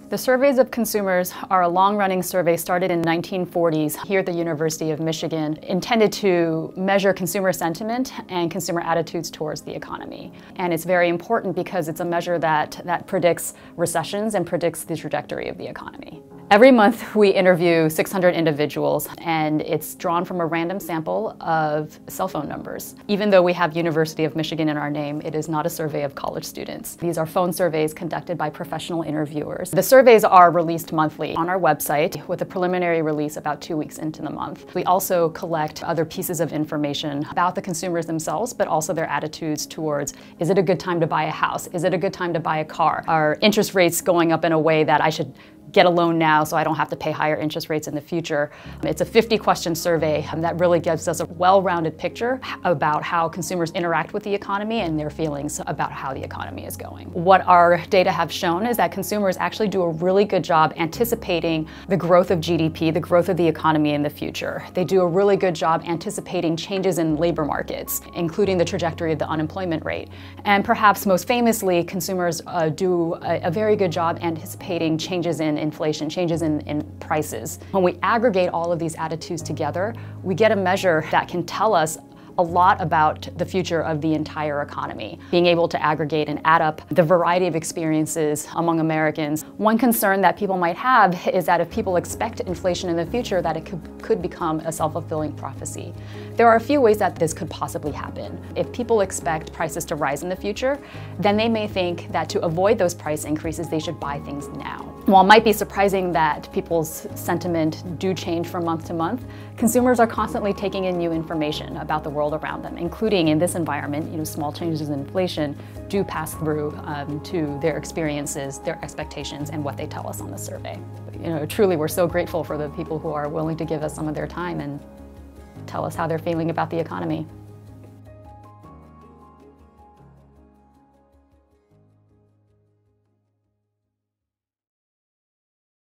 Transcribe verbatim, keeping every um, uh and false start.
The surveys of consumers are a long-running survey started in the nineteen forties here at the University of Michigan, intended to measure consumer sentiment and consumer attitudes towards the economy. And it's very important because it's a measure that, that predicts recessions and predicts the trajectory of the economy. Every month we interview six hundred individuals, and it's drawn from a random sample of cell phone numbers. Even though we have University of Michigan in our name, it is not a survey of college students. These are phone surveys conducted by professional interviewers. The surveys are released monthly on our website with a preliminary release about two weeks into the month. We also collect other pieces of information about the consumers themselves, but also their attitudes towards, is it a good time to buy a house? Is it a good time to buy a car? Are interest rates going up in a way that I should get a loan now so I don't have to pay higher interest rates in the future? It's a fifty question survey that really gives us a well-rounded picture about how consumers interact with the economy and their feelings about how the economy is going. What our data have shown is that consumers actually do a really good job anticipating the growth of G D P, the growth of the economy in the future. They do a really good job anticipating changes in labor markets, including the trajectory of the unemployment rate. And perhaps most famously, consumers uh, do a, a very good job anticipating changes in inflation, changes in, in prices. When we aggregate all of these attitudes together, we get a measure that can tell us a lot about the future of the entire economy. Being able to aggregate and add up the variety of experiences among Americans. One concern that people might have is that if people expect inflation in the future, that it could, could become a self-fulfilling prophecy. There are a few ways that this could possibly happen. If people expect prices to rise in the future, then they may think that to avoid those price increases, they should buy things now. While it might be surprising that people's sentiment do change from month to month, consumers are constantly taking in new information about the world around them, including in this environment. You know, small changes in inflation do pass through um, to their experiences, their expectations, and what they tell us on the survey. You know, truly, we're so grateful for the people who are willing to give us some of their time and tell us how they're feeling about the economy.